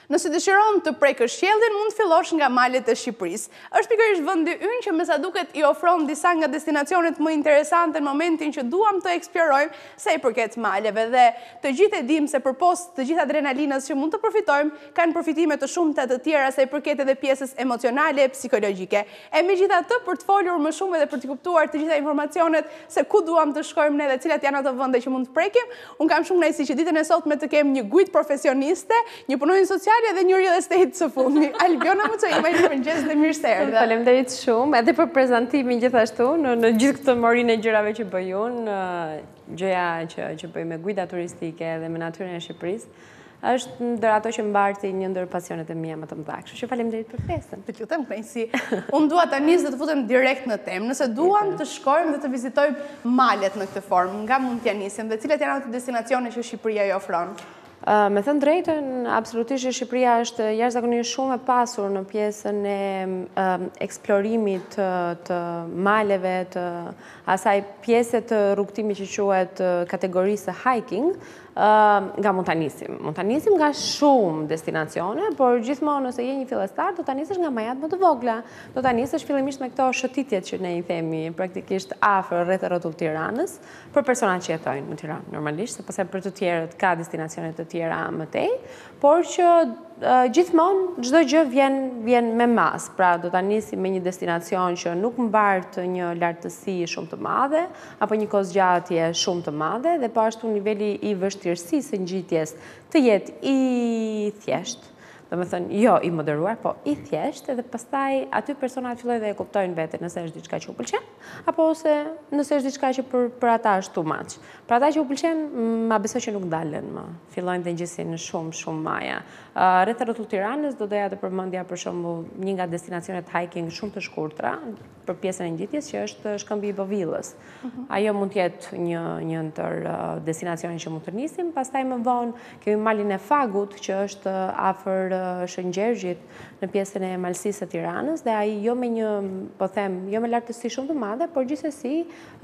Nëse dëshiron të prekësh qiellin, mund të fillosh nga malet e Shqipërisë. Është pikërisht vendi ynë që me sa duket i ofron disa nga destinacionet më interesante në momentin që duam të eksplorojmë sa i përket maleve dhe të gjithë e dim se përpos të gjithë adrenalinës që mund të përfitojmë, kanë përfitime të shumta të tjera sa i përket edhe pjesës emocionale e psikologjike. E megjithatë, për të folur më shumë dhe për të kuptuar të gjitha informacionet se ku duam të shkojmë ne dhe cilat janë ato vende që mund të prekim, unë kam shumë kënaqësi që ditën e sotme të kem një guid profesioniste, një punonjës social dhe një real estate së fundmi. Albiona Muçoima, një mëngjes dhe mirë se erdhe. Faleminderit shumë, edhe për prezantimin gjithashtu, në gjithë këtë morinë e gjërave që bëj unë, gjëja që bëj me guida turistike dhe me natyrën e Shqipërisë, është ndër ato që mbarti një ndër pasionet e mia më të mëdha. Kështu që faleminderit për ftesën. Të lutem, kënaqësi. Unë dua ta nis dhe të futem direkt në temë. Nëse duam të shkojmë dhe të vizitojmë malet në këtë formë, nga mund t'ja nisim dhe cilat janë ato destinacione që Shqipëria i ofron? Me thënë drejtën, absolutisht Shqipëria është jashtëzakonisht shumë e pasur në pjesën e eksplorimit të maleve, të asaj pjesë të rrugtimit që quhet kategorisë hiking, nga mund ta nisim. Mund ta nisim nga shumë destinacione, por gjithmonë nëse je një fillestar, do ta nisësh nga majat më të vogla. Do ta nisësh fillimisht me këto shëtitjet që ne i themi praktikisht afër rreth rrotull Tiranës, për personat që jetojnë në Tiranë normalisht, sepse për të tjerët ka destinacione të tjera më tej, por që gjithmonë çdo gjë vjen me mas. Pra do ta nisim me një destinacion që nuk mbart një lartësi shumë të madhe apo një kozgjatje shumë të madhe dhe po ashtu niveli i vështirësisë së ngjitjes të jetë i thjeshtë. Domethënë jo i moderuar, po i thjeshtë, edhe pastaj aty personat fillojnë dhe e kuptojnë vetë nëse është diçka që u pëlqen apo nëse është diçka që për ata është too much. Për ata që u pëlqen, ma besoj që nuk dalen më. Fillojnë dhe ngjisin në shumë maja. Rreth rrotull Tiranës do doja të përmendja për shembull një nga destinacionet hiking shumë të shkurtra për pjesën e ngjitjes që është Shkëmbi i Bovillës. Ajo mund të jetë një ndër destinacionet që mund të nisim, pastaj më vonë kemi malin e Fagut që është afër Shëngjergjit në pjesën e malësisë së Tiranës dhe ai jo me një, po them, jo me lartësi shumë të madhe, por gjithsesi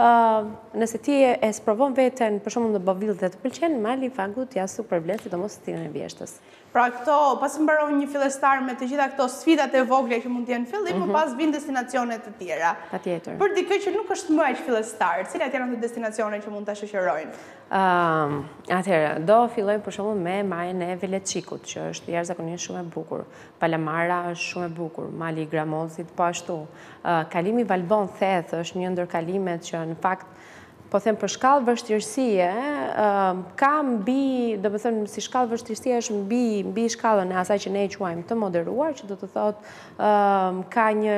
nëse ti e sprovon veten për shembull në Bovillë dhe të pëlqen, mali i Fagut ja super vlen, sidomos stilin e vjeshtës. Pra këto, pas mbaron një fillestar me të gjitha këto sfidat e vogla që mund të jenë fillim, më pas vijnë destinacione të tjera. Patjetër. Për dikë që nuk është më aq fillestar, cilat janë ato destinacione që mund ta shoqërojnë? Atëherë, do filloj për shembull me majën e Veletçikut, që është jashtëzakonisht shumë e bukur. Palamara është shumë e bukur, mali i Gramozit po ashtu. Kalimi Valbon Theth është një ndër kalimet që në fakt po them për shkallë vështirësie, ka mbi, do të thënë si shkallë vështirësie është mbi shkallën e asaj që ne e quajmë të moderuar, që do të thotë ka një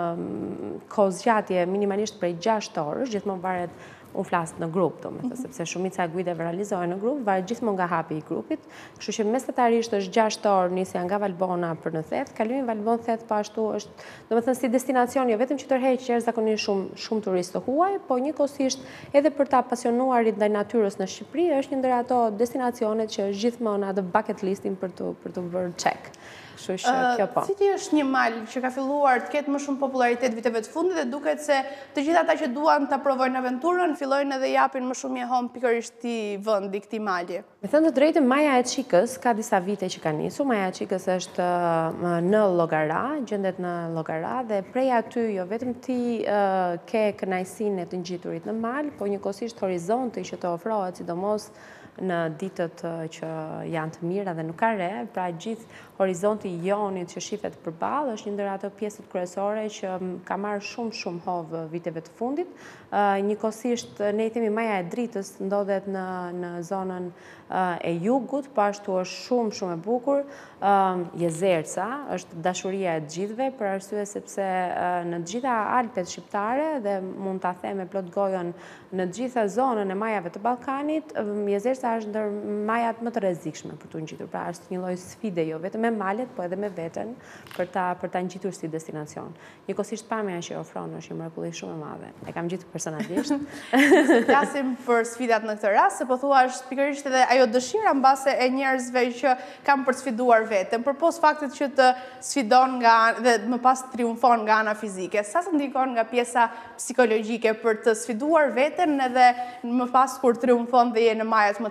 kozgjatje minimalisht prej 6 orësh, gjithmonë varet. Unë flas në grup, sepse shumica e guidave realizohen në grup, varet gjithmonë nga hapi i grupit, kështu që mesatarisht është 6 orë nisja nga Valbona për në Theth. Kalimi Valbon Theth po ashtu është, domethënë si destinacion, jo vetëm që tërheq jashtëzakonisht shumë turistë të huaj, po njëkohësisht edhe për ta pasionuarit ndaj natyrës në Shqipëri, është një ndër ato destinacionet që është gjithmonë atë bucket listin për të bërë check. Kështu që kjo po. Cili është një mal që ka filluar të ketë më shumë popularitet viteve të fundit dhe duket se të gjithë ata që duan ta provojnë aventurën fillojnë edhe japin më shumë jehon pikërisht këtij vendi, këtij mali? Me thënë të drejtën, Maja e Çikës ka disa vite që ka nisur. Maja e Çikës është në Llogara, gjendet në Llogara dhe prej aty jo vetëm ti ke kënaqësinë e të ngjiturit në mal, po njëkohësisht horizonti që të ofrohet, sidomos në ditët që janë të mira dhe nuk ka re, pra gjithë horizonti i Jonit që shifet përballë është një ndër ato pjesët kryesore që ka marrë shumë hovë viteve të fundit. Njëkohësisht ne i themi Maja e Dritës ndodhet në zonën e jugut, po ashtu është shumë e bukur. Jezerca është dashuria e të gjithëve për arsye sepse në të gjitha Alpet shqiptare dhe mund ta them me plot gojën në të gjitha zonën e majave të Ballkanit, Jezerca është ndër majat më të rrezikshme për të ngjitur. Pra është një lloj sfide jo vetëm me malet, po edhe me veten për ta ngjitur si destinacion. Njëkohësisht pamja që ofron është një mrekulli shumë e madhe. E kam gjetur personalisht. Flasim për sfidat në këtë rast, se po thua është pikërisht edhe ajo dëshira mbase e njerëzve që kanë për të sfiduar veten, përpos faktit që të sfidon dhe më pas triumfon nga ana fizike. Sa të ndikon nga pjesa psikologjike për të sfiduar veten edhe më pas kur triumfon dhe je në majat më të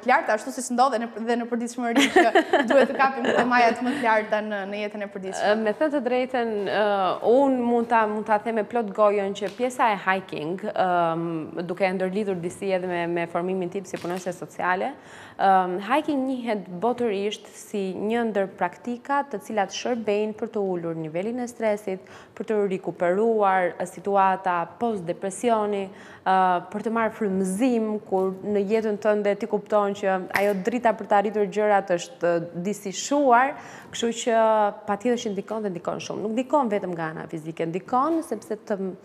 të larta, ashtu si s'ndodhe dhe në përditshmëri që duhet të kapim këto majat më të larta në jetën e përditshme. Me thënë të drejtën, unë mund ta them me plot gojën që pjesa e hiking, duke ndërlidhur disi edhe me formimin tim si punonjëse sociale, hiking njihet botërisht si një ndër praktikat të cilat shërbejnë për të ulur nivelin e stresit, për të rikuperuar situata post-depresioni, për të marrë frymëzim kur në jetën tënde ti kupton që ajo drita për të arritur gjërat është disishuar, kështu që patjetër që ndikon shumë. Nuk ndikon vetëm nga ana fizike, ndikon sepse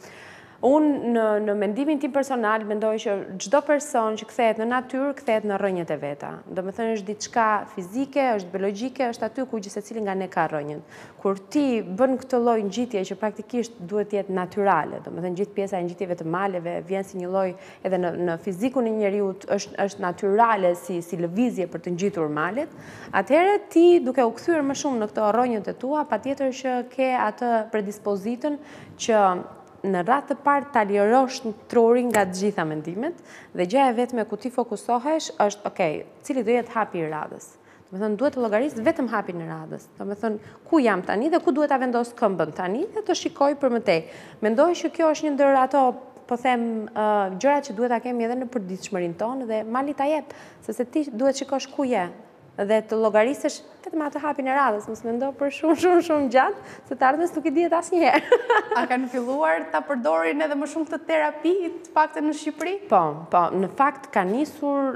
unë në mendimin tim personal mendoj që çdo person që kthehet në natyrë kthehet në rrënjët e veta. Domethënë është diçka fizike, është biologjike, është aty ku gjithsecili nga ne ka rrënjën. Kur ti bën këtë lloj ngjitje që praktikisht duhet të jetë natyrale, domethënë gjithë pjesa e ngjitjeve të maleve vjen si një lloj edhe në fizikun e njeriut është natyrale si lëvizje për të ngjitur malet, atëherë ti duke u kthyer më shumë në këto rrënjët e tua, patjetër që ke atë predispozitën që në radhë të parë ta lirosh trurin nga të gjitha mendimet dhe gjëja e vetme ku ti fokusohesh është, okay, cili do jetë hapi i radhës. Domethënë duhet të llogaris vetëm hapin e radhës. Domethënë ku jam tani dhe ku duhet ta vendos këmbën tani dhe të shikoj për më tej. Mendoj që kjo është një ndër ato, po them, gjërat që duhet ta kemi edhe në përditshmërinë tonë dhe mali ta jep, sepse ti duhet shikosh ku je dhe të llogarisësh vetëm atë hapin e radhës, mos mendo për shumë gjatë, se të ardhmes nuk i dihet asnjëherë. A kanë filluar ta përdorin edhe më shumë këtë terapi, të paktën në Shqipëri? Po, në fakt ka nisur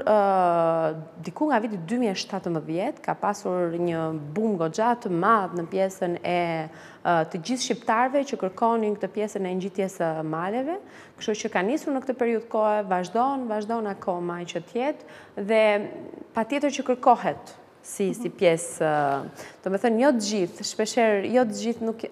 diku nga viti 2017, ka pasur një boom goxha të madh në pjesën e të gjithë shqiptarëve që kërkonin këtë pjesën e ngjitjes së maleve, kështu që ka nisur në këtë periudhë kohe, vazhdon akoma që të jetë dhe patjetër që kërkohet si pjesë, domethënë jo të gjithë, shpeshherë jo të gjithë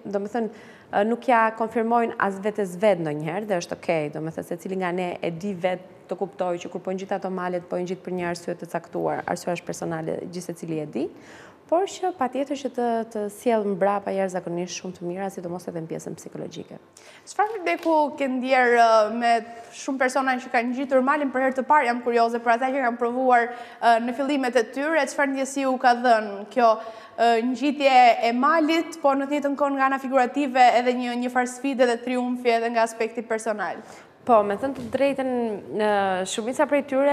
nuk ja konfirmojnë as vetes vet ndonjëherë dhe është okay, domethënë secili nga ne e di vetë të kuptoj që kur po ngjit ato malet, po ngjit për një arsye të caktuar, arsyesh personale, gjithsecili e di, por që patjetër që të sjell mbrapa jashtëzakonisht shumë të mira, sidomos edhe në pjesën psikologjike. Çfarë feedbacku ke ndjer me shumë persona që kanë ngjitur malin për herë të parë? Jam kurioze për ata që kanë provuar në fillimet e tyre, çfarë ndjesi u ka dhënë kjo ngjitje e malit, po në të njëjtën kohë nga ana figurative edhe një farë sfide dhe triumfi edhe nga aspekti personal? Po, me thënë të drejtën, shumica prej tyre,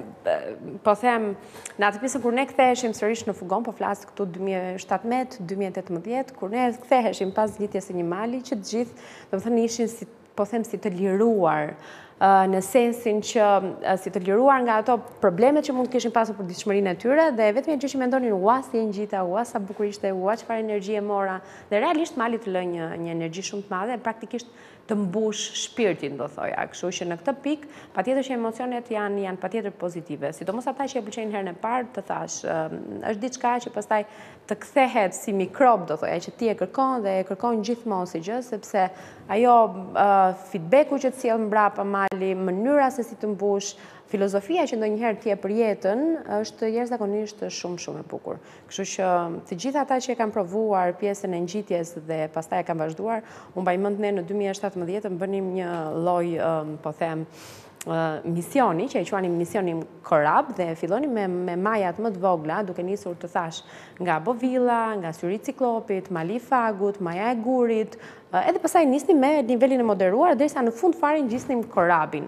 po them, në atë pjesën kur ne ktheheshim sërish në fugon, po flasë këtu 2017, 2018, kur ne ktheheshim pas ngjitjes së një mali, që të gjithë, do të thënë, ishin, po them, si të liruar, në sensin që si të liruar nga ato problemet që mund të kishin pasur për ditëshmërinë e tyre dhe vetëm gjë që mendonin ua si e ngjita, ua sa bukur ishte, ua çfarë energjie mora dhe realisht mali të lë një energji shumë të madhe, praktikisht të mbush shpirtin, do thoja. Kështu që në këtë pikë, patjetër që emocionet janë patjetër pozitive. Sidomos ata që e pëlqejnë herën e parë, të thash, është diçka që pastaj të kthehet si mikrob, do thoja, që ti e kërkon dhe e kërkon gjithmonë si gjë, sepse ajo feedbacku që të sjell mbrapa mali, mënyra se si të mbush, filozofia që ndonjëherë ti e për jetën është jashtëzakonisht shumë e bukur. Kështu që të gjithë ata që e kanë provuar pjesën e ngjitjes dhe pastaj e kanë vazhduar, unë mbaj mend ne në 2017 bënim një lloj, po them, misioni, që e quanim misionin Korab dhe fillonim me majat më të vogla, duke nisur të thash nga bovilla, nga syri i ciklopit, mali i fagut, maja e gurit, edhe pastaj nisnim me nivelin e moderuar derisa në fund fare ngjisnim Korabin.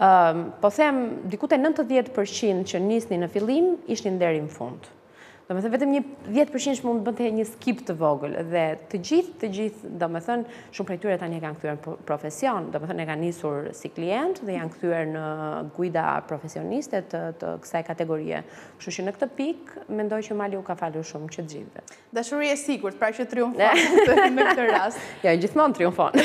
Po them, diku te 90% që nisnin në fillim ishin deri në fund. Domethënë vetëm një 10% mund të bënte një skip të vogël dhe të gjithë, domethënë shumë prej tyre tani e kanë kthyer në profesion, domethënë e kanë nisur si klient dhe janë kthyer në guida profesioniste të kësaj kategorie. Kështu që në këtë pikë mendoj që mali u ka falur shumë që të gjithëve. Dashuri e sigurt, pra që triumfon në këtë rast. Ja, gjithmonë triumfon.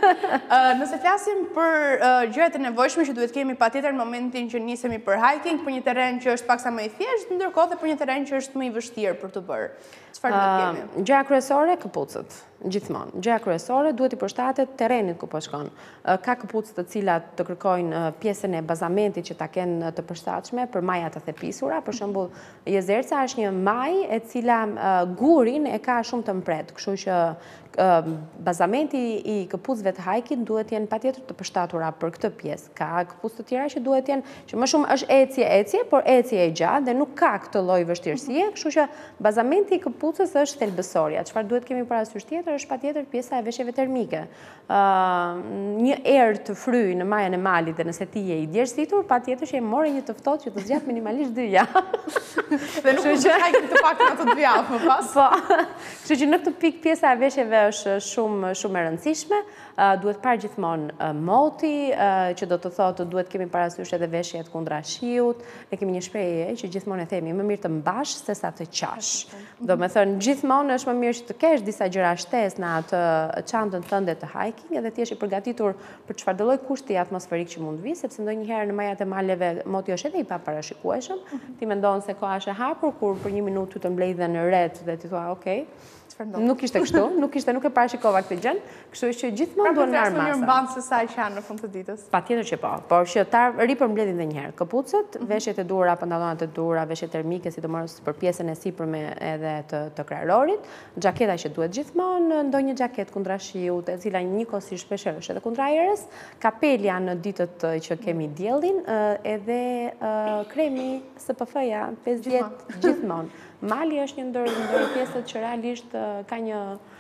Nëse flasim për gjërat e nevojshme që duhet kemi patjetër në momentin që nisemi për hiking, për një terren që është paksa më i thjeshtë, ndërkohë dhe për një terren që është më i vështirë për të bërë. Çfarë do të kemi? Gjëja kryesore, këpucët. Gjithmonë. Gjëja kryesore duhet i përshtatet terrenit ku po shkon. Ka këpucë të cilat të kërkojnë pjesën e bazamentit që ta kenë të përshtatshme për majat të thepisura. Për shembull, jezerca është një majë e cila gurin e ka shumë të mpret, kështu që bazamenti i këpucëve të hajkit duhet jenë patjetër të përshtatura për këtë pjesë. Ka këpucë të tjera që duhet jenë, që më shumë është ecje, por ecje e gjatë dhe nuk ka këtë lloj vështirësie, kështu që bazamenti i këpucës është thelbësorja. Çfarë duhet kemi parasysh tjetër është patjetër pjesa e veshjeve termike. Një erë të fryj në majën e malit dhe nëse ti je i djersitur, patjetër që e more një të ftohtë që të zgjat minimalisht 2 javë. Dhe nuk mund të hajkim të paktën ato 2 javë më pas. Po. Kështu që në këtë pikë pjesa e veshjeve është shumë e rëndësishme. Duhet parë gjithmonë moti, që do të thotë duhet kemi parasysh edhe veshjet kundra shiut. Ne kemi një shprehje që gjithmonë e themi, më mirë të mbash sesa të qash. Do me thënë, gjithmonë është më mirë që të kesh disa gjëra shtesë në atë çantën tënde të hiking, edhe ti jesh i përgatitur për çfarëdo lloj kushti atmosferik që mund vi, sepse ndonjëherë në majat e maleve moti është edhe i paparashikueshëm. Ti mendon se koha është e hapur kur për 1 minutë ty të mbledhen në ret dhe ti thua, "Okej, nuk ishte kështu, nuk e parashikova këtë gjë, kështu që gjithmonë duhet marr masa." Pra përflasë më mban se sa që janë në fund të ditës. Patjetër që po, por që ta ripërmbledhin edhe një herë. Këpucët, veshjet e duhura, pantallonat e duhura, veshjet termike, sidomos për pjesën e sipërme edhe të krarorit, xhaketa që duhet gjithmonë, ndonjë xhaketë kundra shiut, e cila njëkohësisht shpeshherë është edhe kundra ajrës, kapelja në ditët që kemi diellin, edhe kremi SPF-ja 50 gjithmonë. Mali është një ndër pjesët që realisht ka një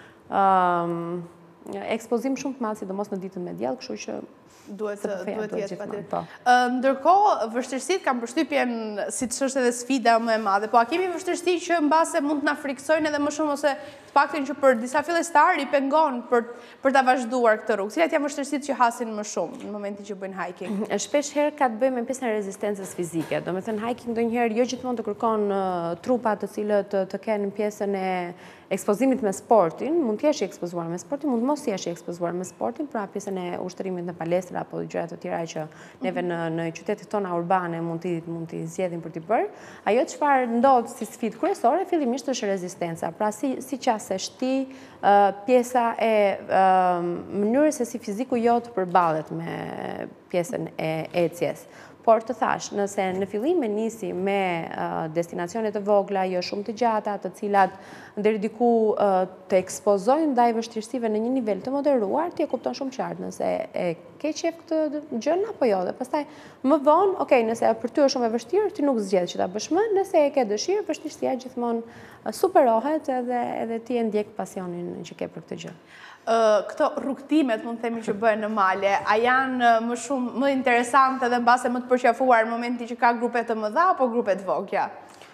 ekspozim shumë të madh, sidomos në ditën me diell, kështu që duhet jetë patjetër. Po. Ndërkohë, vështirësitë kam përshtypjen si ç'është edhe sfida më e madhe, po a kemi vështirësi që mbase mund të na friksojnë edhe më shumë ose të paktën që për disa fillestar i pengon për ta vazhduar këtë rrugë? Cilat janë vështirësitë që hasin më shumë në momentin që bëjnë hiking? Shpesh herë ka të bëjë me pjesën e rezistencës fizike. Domethënë hiking ndonjëherë jo gjithmonë të kërkon trupa të cilët të kenë pjesën e ekspozimit me sportin, mund të jesh i ekspozuar me sportin, mund mos jesh i ekspozuar me sportin, pra pjesën e ushtrimit në palestra apo gjëra të tjera që neve në qytetet tona urbane mund t'i zgjedhim për t'i bërë. Ajo çfarë ndodh si sfidë kryesore fillimisht është rezistenca. Pra siças e shti pjesa e mënyrës se si fiziku jot përballet me pjesën e ecjes. Por të thash, nëse në fillim e nisi me destinacione të vogla, jo shumë të gjata, të cilat deri diku të ekspozojnë ndaj vështirësive në një nivel të moderuar, ti e kupton shumë qartë nëse e ke qef këtë gjën apo jo. Dhe pastaj më vonë, okay, nëse për ty është shumë e vështirë, ti nuk zgjedh që ta bësh më, nëse e ke dëshirë, vështirësia gjithmonë superohet edhe ti e ndjek pasionin që ke për këtë gjë. Këto rrugtimet, mund të themi që bëhen në male, a janë më interesante dhe mbase më të përqafuar në momenti që ka grupe të mëdha apo grupe të vogla?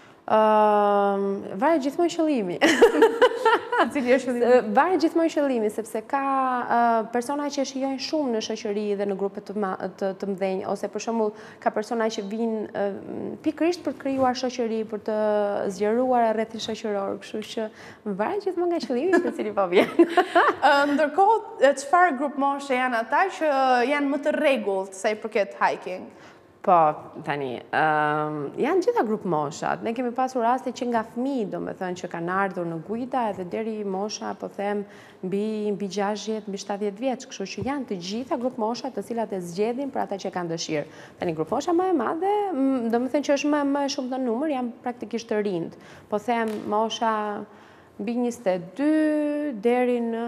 Varet gjithmonë qëllimi. Cili është qëllimi? Varet gjithmonë qëllimi, sepse ka persona që shijojnë shumë në shoqëri dhe në grupe të mëdhenj, ose për shembull ka persona që vinë pikërisht për të krijuar shoqëri, për të zgjeruar rrethin shoqëror, kështu që varet gjithmonë nga qëllimi se cili po vjen. Ndërkohë, çfarë grup moshe janë ata që janë më të rregullt sa i përket hiking? Po, tani, janë gjitha grupë moshat. Ne kemi pasur raste që nga fëmijë, domethënë që kanë ardhur në Guida edhe deri mosha, po them, mbi 60, mbi 70 vjeç, kështu që janë të gjitha grupë moshat të cilat e zgjedhin për ata që kanë dëshirë. Tani grupë mosha më e madhe, domethënë që është më shumë në numër, janë praktikisht të rinjt. Po them, mosha mbi 22 deri në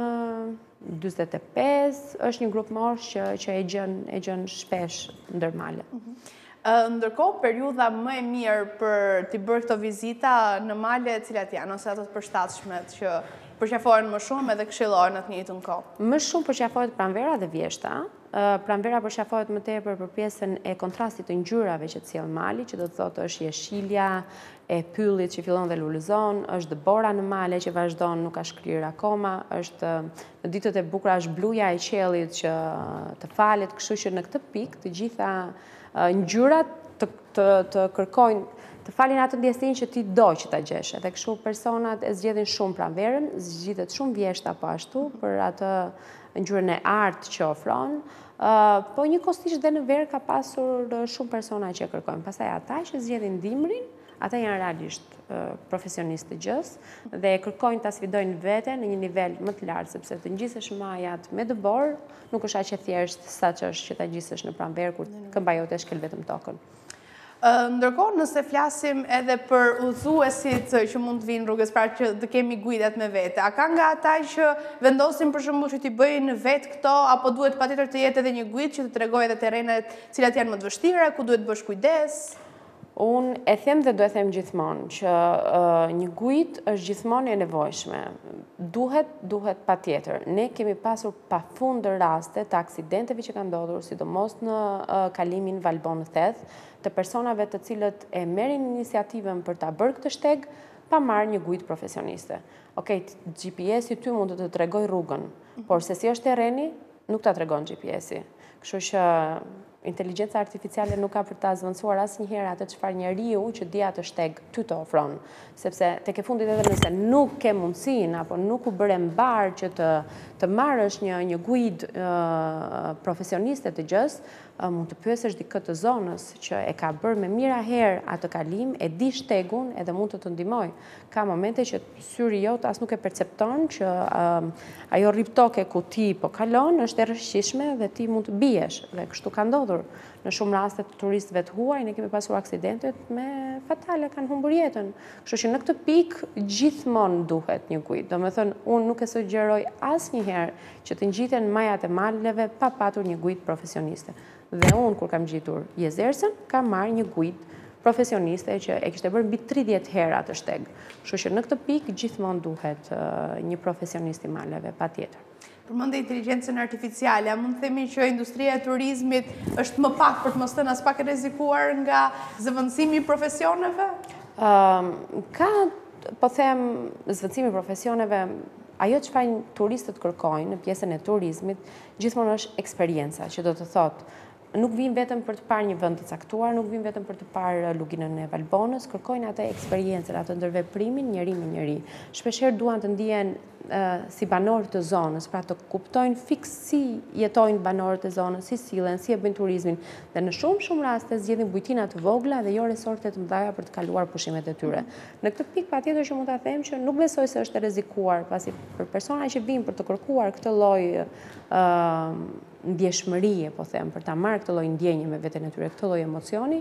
45 është një grup mosh që e gjën shpesh ndër male. Ndërkohë, periudha më e mirë për t'i bërë këto vizita në male cilat janë, ose ato të përshtatshmet që përqafohen më shumë edhe këshillohen atë njëjtën kohë? Më shumë përqafohet pranvera dhe vjeshta. Pranvera përqafohet më tepër për pjesën e kontrastit të ngjyrave që sjell mali, që do të thotë është jeshilja e pyllit që fillon dhe lulëzon, është dëbora në male që vazhdon, nuk ka shkrirë akoma, është në ditët e bukura është bluja e qiellit që të falet, kështu që në këtë pikë të gjitha ngjyrat të kërkojnë të falin atë ndjesinë që ti do që ta gjesh. Edhe kështu personat e zgjedhin shumë pranverën, zgjidhet shumë vjeshta po ashtu për atë ngjyrën e artë që ofron. Po njëkohësisht dhe në verë ka pasur shumë persona që kërkojnë. Pastaj ata që zgjedhin dimrin, ata janë realisht profesionistë të gjës dhe kërkojnë ta sfidojnë veten në një nivel më të lartë, sepse të ngjisësh majat me dëbor nuk është aq e thjeshtë sa që ta ngjisësh në pranverë kur këmba jote shkel vetëm tokën. Ndërkohë, nëse flasim edhe për udhëzuesit që mund të vinë rrugës, pra që të kemi guidat me vete, a ka nga ata që vendosin për shembull që t'i bëjnë vetë këto, apo duhet patjetër të jetë edhe një guid që të tregojë edhe terrenet cilat janë më të vështira, ku duhet bësh kujdes? Unë e them dhe do e them gjithmonë që një guid është gjithmonë e nevojshme. Duhet patjetër. Ne kemi pasur pafund raste të aksidenteve që kanë ndodhur, sidomos në kalimin Valbon-Theth, të personave të cilët e merrin iniciativën për ta bërë këtë shteg pa marrë një guid profesioniste. Okej, GPS-i ty mund të të tregoj rrugën, por se si është terreni, nuk ta tregon GPS-i. Kështu që inteligjenca artificiale nuk ka për ta zvendësuar asnjëherë atë çfarë njeriu që di atë shteg ty të ofron, sepse tek e fundit edhe nëse nuk ke mundësinë apo nuk u bëre mbar që të marrësh një guid profesioniste të gjës, mund të pyesësh dikë të zonës që e ka bërë me mira herë atë kalim, e di shtegun edhe mund të ndihmoj. Ka momente që syri jot as nuk e percepton që ajo rriptoke ku ti po kalon është e rrëshqishme dhe ti mund të biesh, dhe kështu ka ndodhur. Në shumë raste të turistëve të huaj ne kemi pasur aksidentet me fatale, kanë humbur jetën. Kështu që në këtë pikë gjithmonë duhet një guid. Domethënë, unë nuk e sugjeroj asnjëherë që të ngjiten majat e maleve pa patur një guid profesioniste. Dhe unë kur kam gjitur Jezersën, kam marrë një guid profesioniste që e kishte bërë mbi 30 herë atë shteg. Kështu që në këtë pikë gjithmonë duhet një profesionist i maleve, patjetër. Përmendë inteligjencën artificiale, a mund të themi që industria e turizmit është më pak, për të mos thënë as pak e rrezikuar nga zëvendësimi i profesioneve? Ka, po them, zëvendësimi i profesioneve, ajo çfarë turistët kërkojnë në pjesën e turizmit, gjithmonë është eksperienca, që do të thotë nuk vinë vetëm për të parë një vend të caktuar, nuk vinë vetëm për të parë luginën e Valbonës, kërkojnë atë eksperiencën, atë ndërveprimin njëri me njëri. Shpeshherë duan të ndihen si banorë të zonës, pra të kuptojnë fiks si jetojnë banorët e zonës, si sillen, si e bëjnë turizmin, dhe në shumë raste zgjedhin bujtina të vogla dhe jo resorte të mëdha për të kaluar pushimet e tyre. Në këtë pikë patjetër që mund ta them që nuk besoj se është e rrezikuar, pasi për persona që vinë për të kërkuar këtë lloj ndjeshmërie, po them, për ta marrë këtë lloj ndjenje me veten e tyre, këtë lloj emocioni,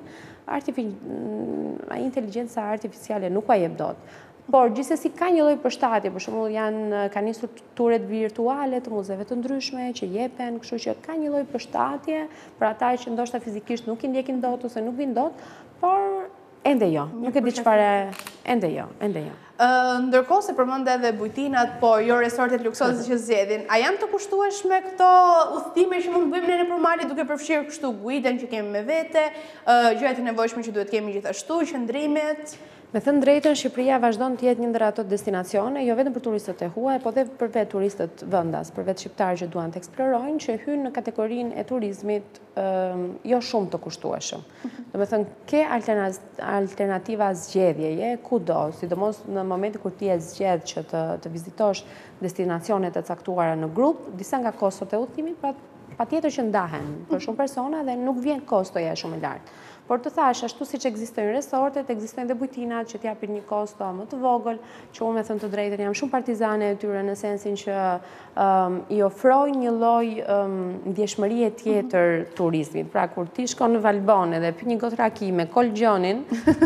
inteligjenca artificiale nuk a jep dot. Por gjithsesi ka një lloj përshtatje, për shembull kanë nisur turet virtuale të muzeve të ndryshme që jepen, kështu që ka një lloj përshtatje për ata që ndoshta fizikisht nuk i ndjekin dot ose nuk vinë dot, por ende jo, nuk e di çfarë, ende jo. Ndërkohë se përmend edhe bujtinat, po jo resortet luksoze që zgjedhin, a janë të kushtueshme këto udhëtime që mund të bëjmë ne nëpër male duke përfshirë kështu guiden që kemi me vete, gjërat e nevojshme që duhet kemi gjithashtu, qëndrimet? Me thënë drejtën, Shqipëria vazhdon të jetë një ndër ato destinacione, jo vetëm për turistët e huaj, po dhe për vetë turistët vendas, për vetë shqiptarë që duan të eksplorojnë, që hynë në kategorinë e turizmit jo shumë të kushtueshëm. Do me thënë, ke alternativa zgjedhjeje, kudo, sidomos në momenti kur ti e zgjedh që të vizitosh destinacionet e caktuara në grup, disa nga kostot e udhëtimit patjetër që ndahen për shumë persona dhe nuk vjen kostoja shumë e lartë. Por të thash, ashtu siç ekzistojnë resortet, ekzistojnë dhe bujtinat që t'japin një kosto më të vogël, që unë me thënë të drejtën jam shumë partizane e tyre në sensin që i ofrojnë një lloj ndjeshmërie tjetër turizmit. Pra kur ti shkon në Valbon dhe pi një gotë raki me kol gjonin,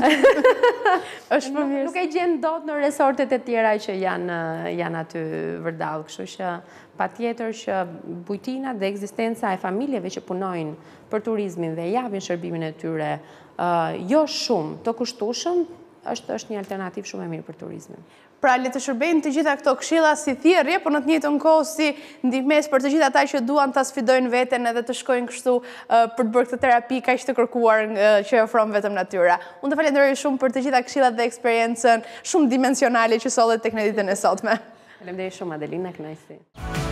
nuk e gjen dot në resortet e tjera që janë aty vërdall, kështu që patjetër që bujtinat dhe ekzistenca e familjeve që punojnë për turizmin dhe japin shërbimin e tyre jo shumë të kushtueshëm, është një alternativë shumë e mirë për turizmin. Pra le të shërbejnë të gjitha këto këshilla si thirrje, por në të njëjtën kohë si ndihmës për të gjithë ata që duan ta sfidojnë veten edhe të shkojnë kështu për të bërë këtë terapi kaq të kërkuar që ofron vetëm natyra. Unë të falenderoj shumë për të gjitha këshillat dhe eksperiencën shumë dimensionale që sollet tek në ditën e sotme. Faleminderit shumë Adelina, kënaqësi.